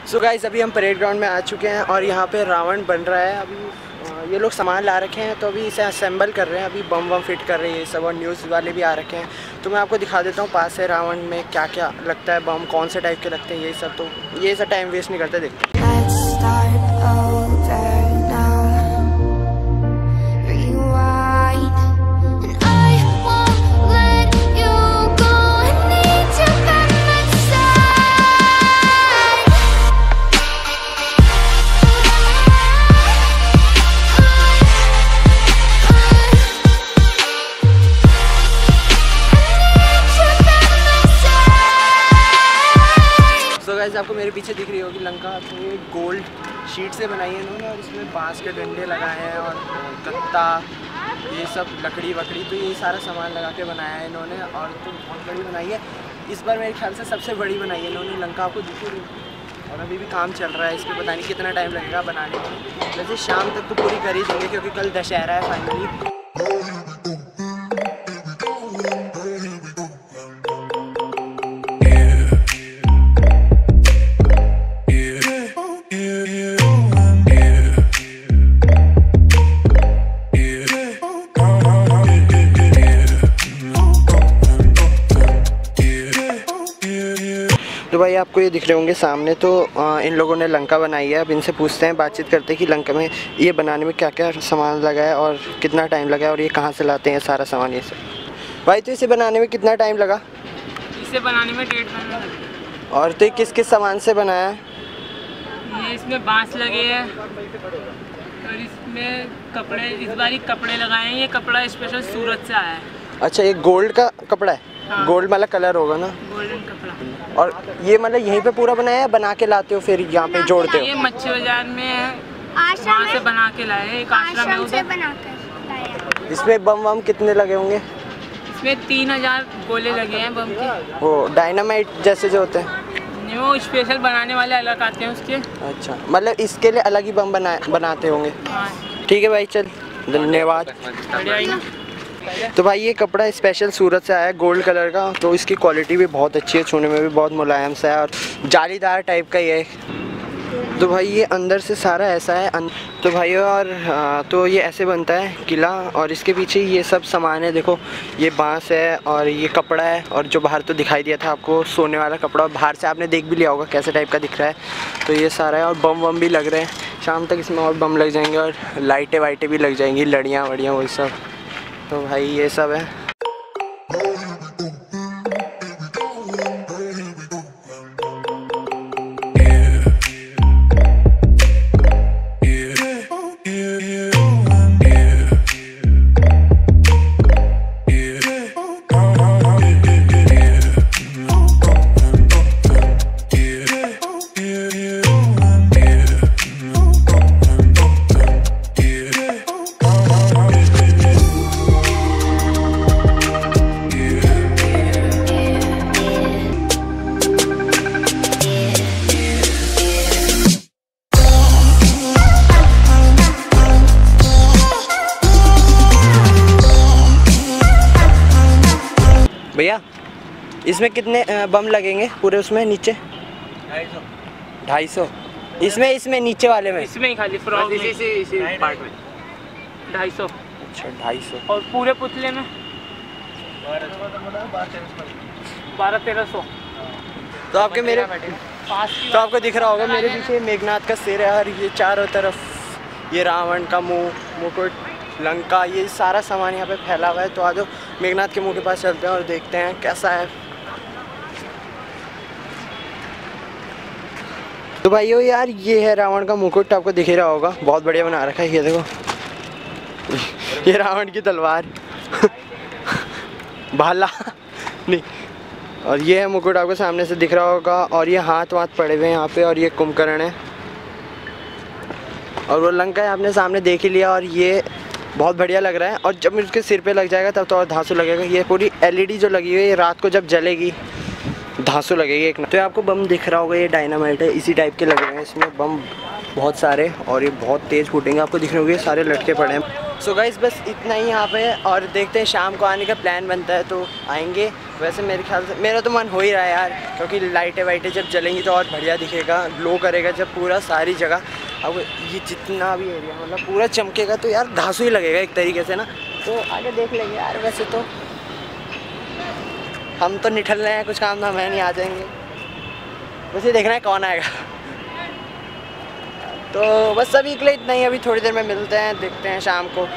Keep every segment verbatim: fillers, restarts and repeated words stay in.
So guys अभी हम parade ground में आ चुके हैं और यहाँ पे रावण बन रहा है। अभी ये लोग सामान ला रखे हैं तो अभी इसे असेंबल कर रहे हैं, अभी बम बम फिट कर रहे हैं ये सब, और न्यूज़ वाले भी आ रखे हैं। तो मैं आपको दिखा देता हूँ पास से रावण में क्या क्या लगता है, बम कौन से टाइप के लगते हैं, यही सब। तो ये सब टाइम वेस्ट नहीं करते, देखते आपको मेरे पीछे दिख रही होगी लंका। तो ये गोल्ड शीट से बनाई है इन्होंने, और इसमें बांस के डंडे लगाए हैं और गत्ता, ये सब लकड़ी वकड़ी, तो ये सारा सामान लगा के बनाया है इन्होंने। और तो बहुत बड़ी बनाई है, इस बार मेरे ख्याल से सबसे बड़ी बनाई है इन्होंने लंका। आपको दिखी रही, और अभी भी काम चल रहा है इस पर, पता नहीं कितना टाइम लगेगा बनाने में। वैसे शाम तक तो पूरी कर ही देंगे क्योंकि कल दशहरा है फाइनली। तो भाई आपको ये दिख रहे होंगे सामने, तो आ, इन लोगों ने लंका बनाई है। अब इनसे पूछते हैं, बातचीत करते हैं कि लंका में ये बनाने में क्या क्या सामान लगा है और कितना टाइम लगा है और ये कहाँ से लाते हैं सारा सामान ये सब। भाई तो इसे बनाने में कितना टाइम लगा? इसे बनाने में डेढ़ महीना लगा। और तो ये किस किस सामान से बनाया है? ये इसमें बांस लगे हैं और इसमें कपड़े, इस बार कपड़े लगाए हैं। ये कपड़ा स्पेशल सूरत से आया है। अच्छा, ये गोल्ड का कपड़ा है? हाँ। गोल्ड वाला कलर होगा ना? गोल्डन कपड़ा। और ये मतलब यहीं पे पूरा बनाया है, बना के लाते हो फिर यहाँ पे जोड़ते हो? ये मच्छी बाजार में वहाँ से बना के लाए, एक आश्रम है उधर बना कर। इसमें बम वम कितने लगे होंगे? इसमें तीन हजार गोले लगे हैं बम के। वो डायनामाइट जैसे जो होते हैं? वो स्पेशल बनाने वाले अलग आते हैं उसके। अच्छा, मतलब इसके लिए अलग ही बम बना बनाते होंगे। ठीक है भाई, चल धन्यवाद। तो भाई ये कपड़ा स्पेशल सूरत से आया है, गोल्ड कलर का। तो इसकी क्वालिटी भी बहुत अच्छी है, छूने में भी बहुत मुलायम सा है और जालीदार टाइप का ही है। तो भाई ये अंदर से सारा ऐसा है। तो भाई और तो ये ऐसे बनता है किला, और इसके पीछे ये सब सामान है। देखो ये बांस है और ये कपड़ा है, और जो बाहर तो दिखाई दिया था आपको सोने वाला कपड़ा, बाहर से आपने देख भी लिया होगा कैसे टाइप का दिख रहा है। तो ये सारा है, और बम वम भी लग रहे हैं। शाम तक इसमें और बम लग जाएंगे और लाइटें वाइटें भी लग जाएंगी, लड़ियाँ वड़ियाँ वही सब। तो भाई ये सब है। भैया इसमें कितने बम लगेंगे पूरे उसमें नीचे? ढाई सौ। ढाई सौ इसमें इसमें नीचे वाले में? इसमें ही खाली फ्रॉक में इसी इसी पार्ट में ढाई सौ। अच्छा ढाई सौ। और पूरे पुतले में बारह तेरह सौ। तो आपके मेरे तो आपको दिख रहा होगा मेरे पीछे मेघनाथ का सिर है, और ये चारों तरफ ये रावण का मुंह, मुकुट, लंका, ये सारा सामान यहाँ पे फैला हुआ है। तो आज मेघनाथ के मुंह के पास चलते हैं और देखते हैं कैसा है। तो भाइयों यार ये है रावण का मुकुट, आपको दिख ही रहा होगा, बहुत बढ़िया बना रखा है। ये देखो ये रावण की तलवार भाला नहीं, और ये है मुकुट, आपको सामने से दिख रहा होगा। और ये हाथ वाथ पड़े हुए हैं यहाँ पे, और ये कुंभकर्ण है, और वो लंका है आपने सामने देख ही लिया। और ये बहुत बढ़िया लग रहा है, और जब उसके सिर पे लग जाएगा तब तो और धांसू लगेगा। ये पूरी एलईडी जो लगी हुई है, ये रात को जब जलेगी धांसू लगेगी एक ना। तो आपको बम दिख रहा होगा, ये डायनामाइट है, इसी टाइप के लगे हुए हैं इसमें बम बहुत सारे, और ये बहुत तेज़ फूटेंगे। आपको दिख रहे होंगे सारे लटके पड़े हैं। सो गाइस बस इतना ही यहाँ पे, और देखते हैं शाम को आने का प्लान बनता है तो आएंगे। वैसे मेरे ख्याल से मेरा तो मन हो ही रहा है यार, क्योंकि लाइटें वाइटें जब जलेंगी तो और बढ़िया दिखेगा, ग्लो करेगा जब पूरा सारी जगह। अब ये जितना भी एरिया मतलब पूरा चमकेगा तो यार धांसू ही लगेगा एक तरीके से ना। तो आगे देख लेंगे यार, वैसे तो हम तो निठल रहे हैं, कुछ काम धाम है नहीं, आ जाएंगे। वैसे देखना है कौन आएगा। तो बस अभी के लिए इतना ही, अभी थोड़ी देर में मिलते हैं, देखते हैं शाम को।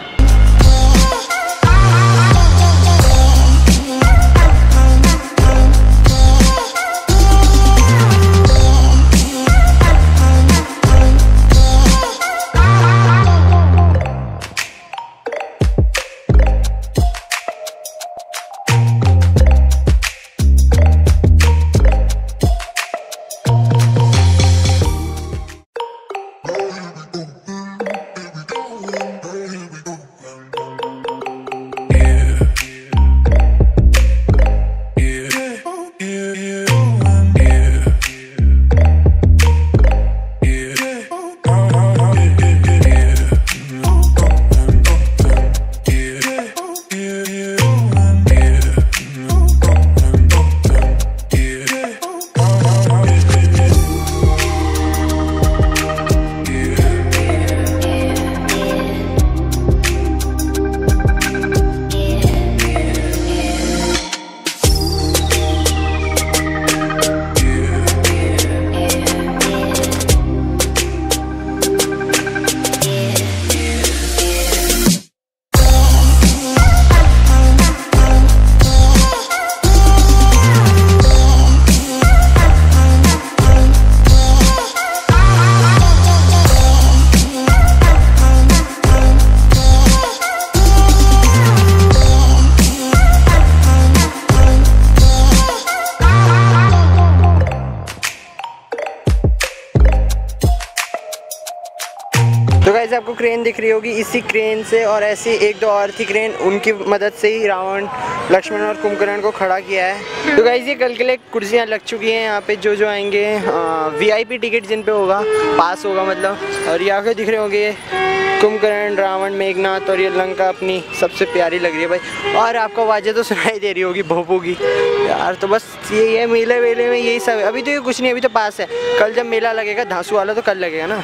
तो गाइस आपको क्रेन दिख रही होगी, इसी क्रेन से और ऐसी एक दो और थी क्रेन, उनकी मदद से ही रावण, लक्ष्मण और कुंभकर्ण को खड़ा किया है। तो गाइस ये कल के लिए कुर्सियाँ लग चुकी हैं यहाँ पे, जो जो आएंगे वीआईपी टिकट जिन पे होगा, पास होगा मतलब। और यहाँ पे दिख रहे होंगे कुंभकर्ण, रावण, मेघनाथ और ये लंका अपनी सबसे प्यारी लग रही है भाई। और आपको आवाज़ें तो सुनाई दे रही होगी भोपू की यार। तो बस यही है, मेले वेले में यही सब। अभी तो ये कुछ नहीं, अभी तो पास है। कल जब मेला लगेगा धांसू वाला तो कल लगेगा ना।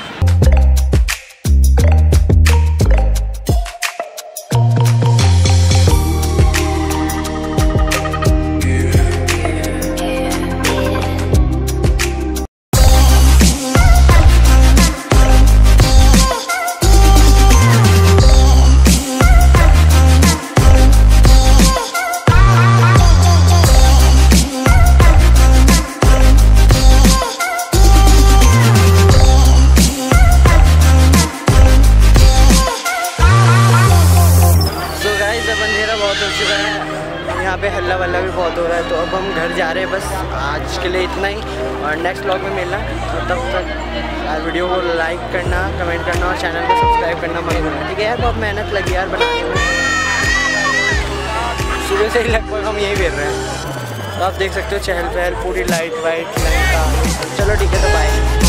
यहाँ पे हल्ला वल्ला भी बहुत हो रहा है, तो अब हम घर जा रहे हैं। बस आज के लिए इतना ही, और नेक्स्ट व्लॉग में मिलना। तो तब तक यार वीडियो को लाइक करना, कमेंट करना और चैनल को सब्सक्राइब करना मत भूलना, ठीक है यार। बहुत मेहनत लगी यार बनाने में, सुबह से ही लगभग हम यही बेर रहे हैं। तो आप देख सकते हो चहल पहल, पूरी लाइट वाइट लाइट का। चलो ठीक है, तो बाय।